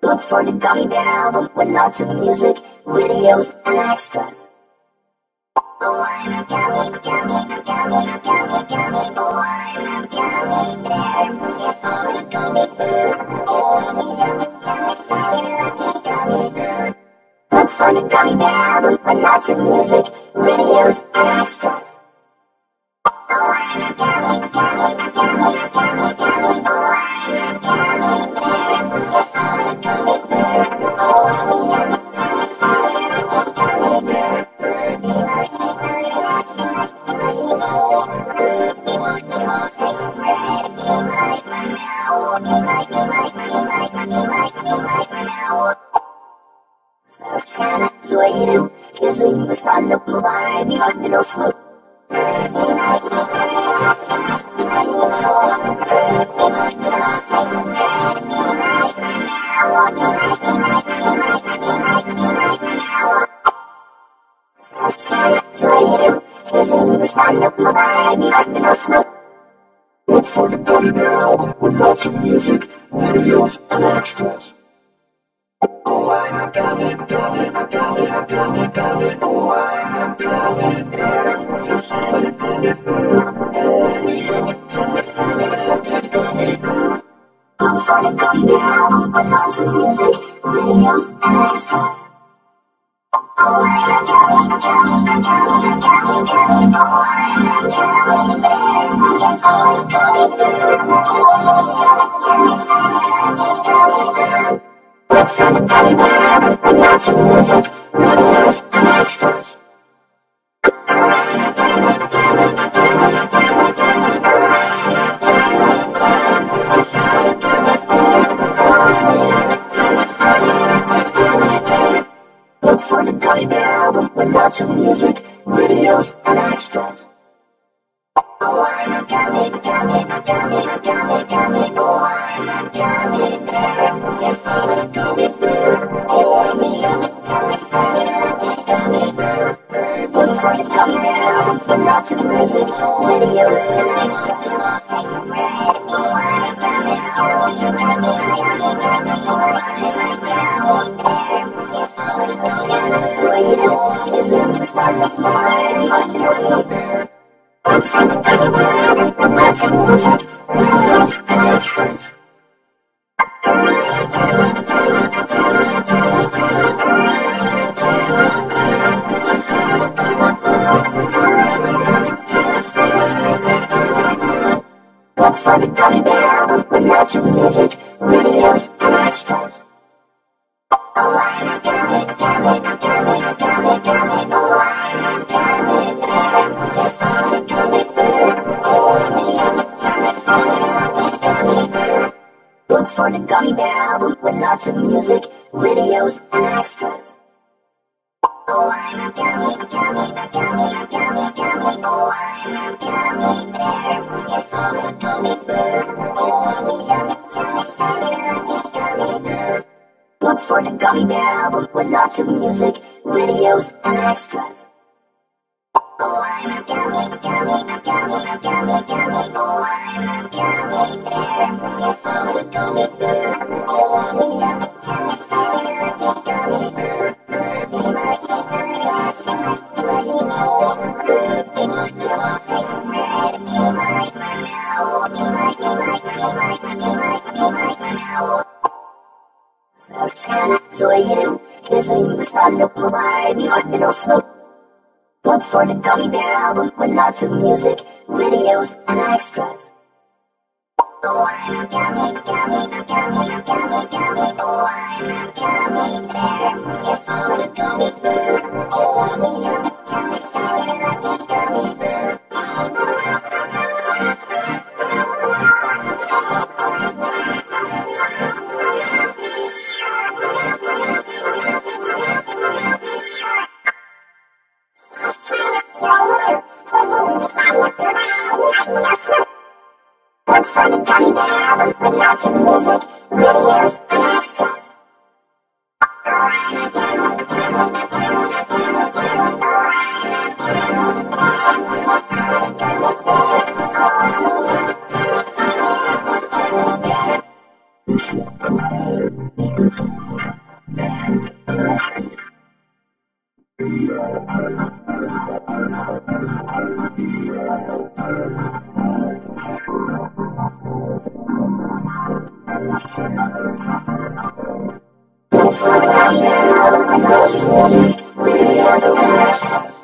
Look for the Gummy Bear album with lots of music, videos, and extras. Oh, I'm a gummy, gummy, gummy, gummy, gummy. Oh, I'm a gummy bear. Yes, I'm a gummy bear. Oh, I'm a yummy, yummy, funny, lucky gummy bear. Look for the Gummy Bear album with lots of music, videos, and extras. Oh, I'm a gummy, gummy, gummy, gummy, gummy. Oh, I'm a gummy bear. Yes, I'm a gummy bear. Oh, I'm a yummy, yummy, funny, lucky gummy bear. Be like me, Sana Zoidu, Kizuim was not look by behind the float. Look for the Gummy Bear album with lots of music, videos, and extras. Oh, I'm a gummy, gummy, gummy, gummy, gummy. Oh, I'm a gummy bear. Yes, I'm a gummy bear. Oh, I'm a yummy, yummy, funny, lucky gummy bear. Look for the Gummy Bear album with lots of music, videos, and extras. Oh, I'm a gummy, gummy, gummy, gummy, gummy. Oh, I'm a gummy bear. Yes, I'm a gummy bear. Oh, I'm a yummy, yummy, funny, lucky gummy bear. Look for the Gummy Bear album with lots of music, videos, and extras. Look for the Gummy Bear album with lots of music, videos, and extras. Oh, I'm a gummy, gummy, gummy, gummy, gummy. Oh, I'm a gummy bear. Yes, I'm a gummy bear. Oh, I'm a yummy, yummy, funny, lucky gummy bear. Look for the Gummy Bear album with lots of music, videos, and extras. Oh, I'm a gummy, gummy, gummy, gummy, gummy. Oh, I'm a gummy bear. Yes, I'm a gummy bear. Is when you start with mine, like your bear. Look for the Gummy Bear album with lots of music, videos, and extras. Look for the Gummy Bear album with lots of music, videos, and extras. Oh, I'm a gummy, gummy, gummy, gummy, gummy. Oh, I'm a gummy bear. Yes, I'm a gummy bear. Oh, I'm a yummy, yummy, funny, lucky gummy bear. Look for the Gummy Bear album with lots of music, videos, and extras. Oh, I'm a gummy, gummy, gummy, gummy, gummy. Oh, I'm a gummy bear. Yes, I'm a gummy bear. Oh, I'm a yummy, yummy, funny, lucky gummy bear. Look for the Gummy Bear album with lots of music, videos, and extras. Oh, I'm a gummy, gummy, gummy, gummy, gummy. Oh, I'm a gummy bear. Yes, I'm a gummy bear. Oh, I'm a yummy, yummy, funny, lucky gummy bear. Be like me, be like me. Sana Zoidu, Kizuim was not look by behind the float. Look for the Gummy Bear album with lots of music, videos, and extras. Oh, I'm a gummy, gummy, gummy, gummy, gummy. Oh, I'm a gummy bear. Yes, I'm a gummy bear. Oh, I'm a yummy, yummy, funny, lucky gummy bear. Look for the Gummy Bear album with lots of music, videos, and extras. Oh, I'm a gummy, gummy, gummy, gummy, gummy. Oh, I'm a gummy bear. Yes, I'm a gummy bear. Oh, I'm a yummy, yummy, funny, lucky gummy bear. Look for the gummy bear, and watch music, videos, and extras.